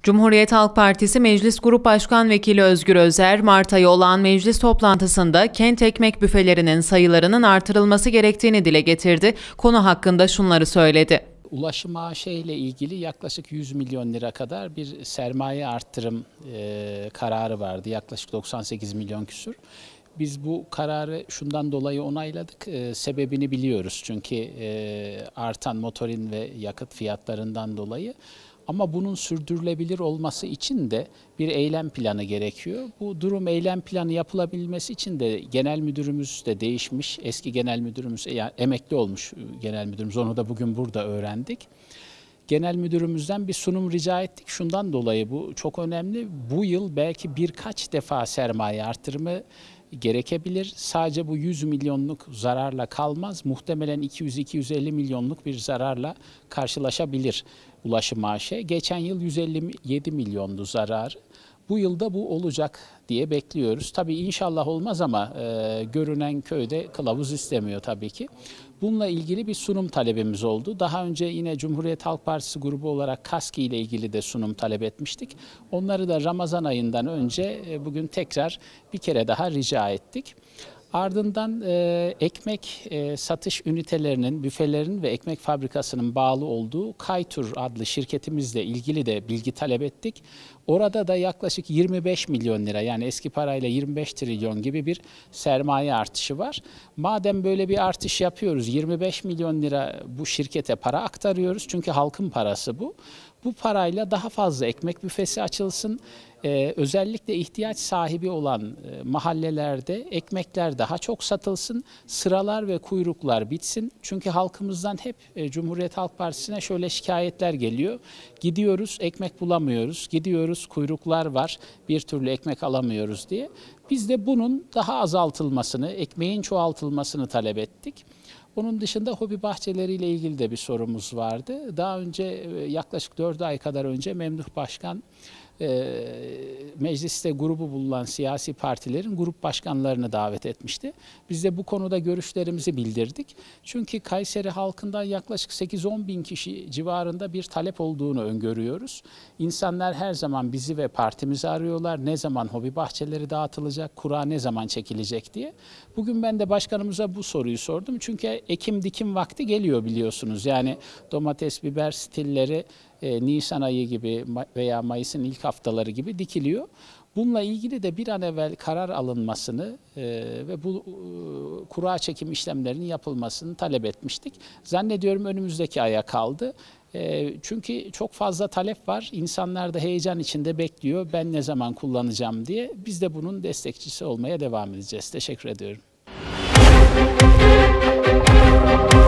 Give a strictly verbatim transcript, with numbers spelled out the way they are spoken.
Cumhuriyet Halk Partisi Meclis Grup Başkan Vekili Özgür Özer, Mart ayı olan meclis toplantısında kent ekmek büfelerinin sayılarının artırılması gerektiğini dile getirdi. Konu hakkında şunları söyledi. Ulaşım A Ş ile ilgili yaklaşık yüz milyon lira kadar bir sermaye arttırım e, kararı vardı. Yaklaşık doksan sekiz milyon küsur. Biz bu kararı şundan dolayı onayladık. E, sebebini biliyoruz çünkü e, artan motorin ve yakıt fiyatlarından dolayı. Ama bunun sürdürülebilir olması için de bir eylem planı gerekiyor. Bu durum eylem planı yapılabilmesi için de genel müdürümüz de değişmiş. Eski genel müdürümüz, yani emekli olmuş genel müdürümüz, onu da bugün burada öğrendik. Genel müdürümüzden bir sunum rica ettik. Şundan dolayı bu çok önemli. Bu yıl belki birkaç defa sermaye artırımı gerekebilir. Sadece bu yüz milyonluk zararla kalmaz. Muhtemelen iki yüz iki yüz elli milyonluk bir zararla karşılaşabilir Ulaşım A Ş. Geçen yıl yüz elli yedi milyondu zararı. Bu yılda bu olacak diye bekliyoruz. Tabii inşallah olmaz ama e, görünen köyde kılavuz istemiyor tabii ki. Bununla ilgili bir sunum talebimiz oldu. Daha önce yine Cumhuriyet Halk Partisi grubu olarak KASKİ ile ilgili de sunum talep etmiştik. Onları da Ramazan ayından önce e, bugün tekrar bir kere daha rica ettik. Ardından e, ekmek e, satış ünitelerinin, büfelerin ve ekmek fabrikasının bağlı olduğu Kaytur adlı şirketimizle ilgili de bilgi talep ettik. Orada da yaklaşık yirmi beş milyon lira, yani eski parayla yirmi beş trilyon gibi bir sermaye artışı var. Madem böyle bir artış yapıyoruz, yirmi beş milyon lira bu şirkete para aktarıyoruz çünkü halkın parası bu. Bu parayla daha fazla ekmek büfesi açılsın. Ee, özellikle ihtiyaç sahibi olan e, mahallelerde ekmekler daha çok satılsın. Sıralar ve kuyruklar bitsin. Çünkü halkımızdan hep e, Cumhuriyet Halk Partisi'ne şöyle şikayetler geliyor. Gidiyoruz, ekmek bulamıyoruz. Gidiyoruz, kuyruklar var. Bir türlü ekmek alamıyoruz diye. Biz de bunun daha azaltılmasını, ekmeğin çoğaltılmasını talep ettik. Onun dışında hobi bahçeleriyle ilgili de bir sorumuz vardı. Daha önce yaklaşık dört ay kadar önce Memduh Başkan e, mecliste grubu bulunan siyasi partilerin grup başkanlarını davet etmişti. Biz de bu konuda görüşlerimizi bildirdik. Çünkü Kayseri halkından yaklaşık sekiz on bin kişi civarında bir talep olduğunu öngörüyoruz. İnsanlar her zaman bizi ve partimizi arıyorlar. Ne zaman hobi bahçeleri dağıtılacak, kura ne zaman çekilecek diye. Bugün ben de başkanımıza bu soruyu sordum. Çünkü ekim dikim vakti geliyor biliyorsunuz. Yani domates, biber stilleri e, Nisan ayı gibi veya Mayıs'ın ilk haftaları gibi dikiliyor. Bununla ilgili de bir an evvel karar alınmasını e, ve bu e, kura çekim işlemlerinin yapılmasını talep etmiştik. Zannediyorum önümüzdeki aya kaldı. E, çünkü çok fazla talep var. İnsanlar da heyecan içinde bekliyor. Ben ne zaman kullanacağım diye. Biz de bunun destekçisi olmaya devam edeceğiz. Teşekkür ediyorum.